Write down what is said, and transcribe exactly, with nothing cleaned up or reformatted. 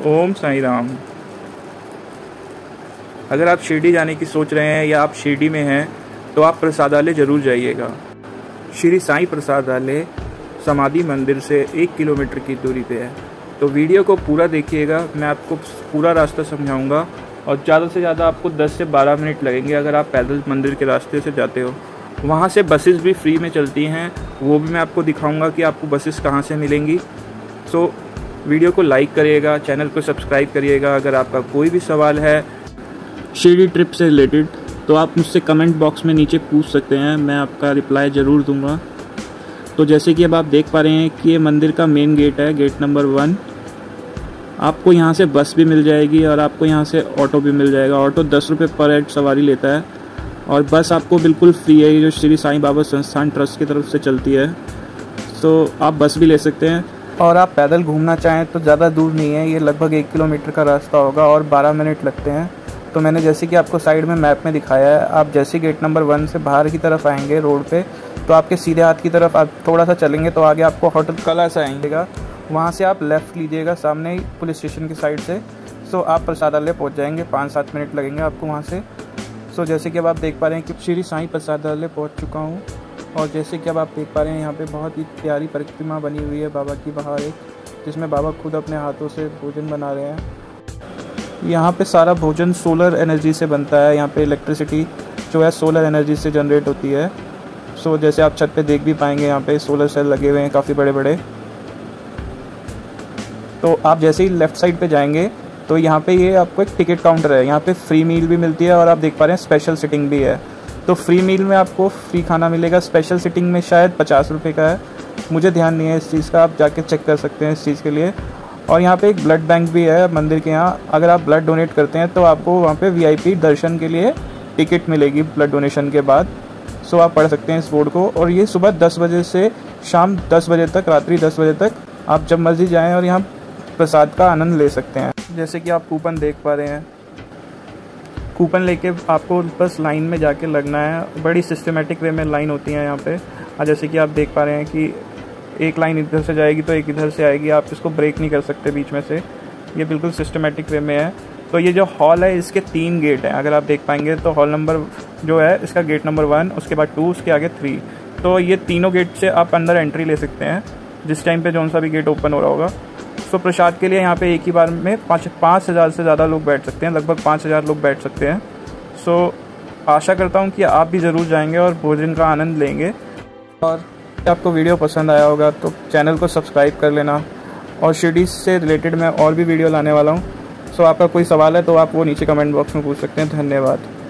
ओम साईं राम। अगर आप शिरडी जाने की सोच रहे हैं या आप शिरडी में हैं तो आप प्रसादालय ज़रूर जाइएगा। श्री साईं प्रसादालय समाधि मंदिर से एक किलोमीटर की दूरी पे है। तो वीडियो को पूरा देखिएगा, मैं आपको पूरा रास्ता समझाऊंगा और ज़्यादा से ज़्यादा आपको दस से बारह मिनट लगेंगे अगर आप पैदल मंदिर के रास्ते से जाते हो। वहाँ से बसेस भी फ्री में चलती हैं, वो भी मैं आपको दिखाऊंगा कि आपको बसेस कहाँ से मिलेंगी। सो वीडियो को लाइक करिएगा, चैनल को सब्सक्राइब करिएगा। अगर आपका कोई भी सवाल है शिरडी ट्रिप से रिलेटेड तो आप मुझसे कमेंट बॉक्स में नीचे पूछ सकते हैं, मैं आपका रिप्लाई ज़रूर दूंगा। तो जैसे कि अब आप देख पा रहे हैं कि ये मंदिर का मेन गेट है, गेट नंबर वन। आपको यहाँ से बस भी मिल जाएगी और आपको यहाँ से ऑटो भी मिल जाएगा। ऑटो दस रुपये पर हेड सवारी लेता है और बस आपको बिल्कुल फ्री है, ये जो श्री साईं बाबा संस्थान ट्रस्ट की तरफ से चलती है। तो आप बस भी ले सकते हैं और आप पैदल घूमना चाहें तो ज़्यादा दूर नहीं है, ये लगभग एक किलोमीटर का रास्ता होगा और बारह मिनट लगते हैं। तो मैंने जैसे कि आपको साइड में मैप में दिखाया है, आप जैसे गेट नंबर वन से बाहर की तरफ आएंगे रोड पे तो आपके सीधे हाथ की तरफ आप थोड़ा सा चलेंगे तो आगे आपको होटल कलश आएंगेगा, वहाँ से आप लेफ़्ट लीजिएगा सामने ही पुलिस स्टेशन की साइड से। सो आप प्रसादालय पहुँच जाएंगे, पाँच सात मिनट लगेंगे आपको वहाँ से। सो जैसे कि अब आप देख पा रहे हैं कि श्री साईं प्रसादालय पहुँच चुका हूँ और जैसे कि अब आप देख पा रहे हैं यहाँ पे बहुत ही प्यारी प्रतिमा बनी हुई है बाबा की बाहर एक, जिसमें बाबा खुद अपने हाथों से भोजन बना रहे हैं। यहाँ पे सारा भोजन सोलर एनर्जी से बनता है, यहाँ पे इलेक्ट्रिसिटी जो है सोलर एनर्जी से जनरेट होती है। सो जैसे आप छत पे देख भी पाएंगे यहाँ पे सोलर सेल लगे हुए हैं काफ़ी बड़े बड़े। तो आप जैसे ही लेफ़्ट साइड पे जाएंगे तो यहाँ पे ये आपको एक टिकट काउंटर है, यहाँ पे फ्री मील भी मिलती है और आप देख पा रहे हैं स्पेशल सिटिंग भी है। तो फ्री मील में आपको फ्री खाना मिलेगा, स्पेशल सिटिंग में शायद पचास रुपये का है, मुझे ध्यान नहीं है इस चीज़ का, आप जाके चेक कर सकते हैं इस चीज़ के लिए। और यहाँ पे एक ब्लड बैंक भी है मंदिर के यहाँ, अगर आप ब्लड डोनेट करते हैं तो आपको वहाँ पे वीआईपी दर्शन के लिए टिकट मिलेगी ब्लड डोनेशन के बाद। सो आप पढ़ सकते हैं इस बोर्ड को। और ये सुबह दस बजे से शाम दस बजे तक, रात्रि दस बजे तक आप जब मर्जी जाएँ और यहाँ प्रसाद का आनंद ले सकते हैं। जैसे कि आप कूपन देख पा रहे हैं, कूपन लेके आपको बस लाइन में जाके लगना है। बड़ी सिस्टमेटिक वे में लाइन होती है यहाँ पे। और जैसे कि आप देख पा रहे हैं कि एक लाइन इधर से जाएगी तो एक इधर से आएगी, आप इसको ब्रेक नहीं कर सकते बीच में से, ये बिल्कुल सिस्टमेटिक वे में है। तो ये जो हॉल है इसके तीन गेट हैं, अगर आप देख पाएंगे तो हॉल नंबर जो है इसका गेट नंबर वन, उसके बाद टू, उसके आगे थ्री। तो ये तीनों गेट से आप अंदर एंट्री ले सकते हैं जिस टाइम पे जौन सा भी गेट ओपन हो रहा होगा। तो प्रसाद के लिए यहाँ पे एक ही बार में पाँच पाँच हज़ार से ज़्यादा लोग बैठ सकते हैं, लगभग पाँच हज़ार लोग बैठ सकते हैं। सो आशा करता हूँ कि आप भी ज़रूर जाएंगे और भोजन का आनंद लेंगे। और आपको वीडियो पसंद आया होगा तो चैनल को सब्सक्राइब कर लेना और शिरडी से रिलेटेड मैं और भी वीडियो लाने वाला हूँ। सो आपका कोई सवाल है तो आप वो नीचे कमेंट बॉक्स में पूछ सकते हैं। धन्यवाद।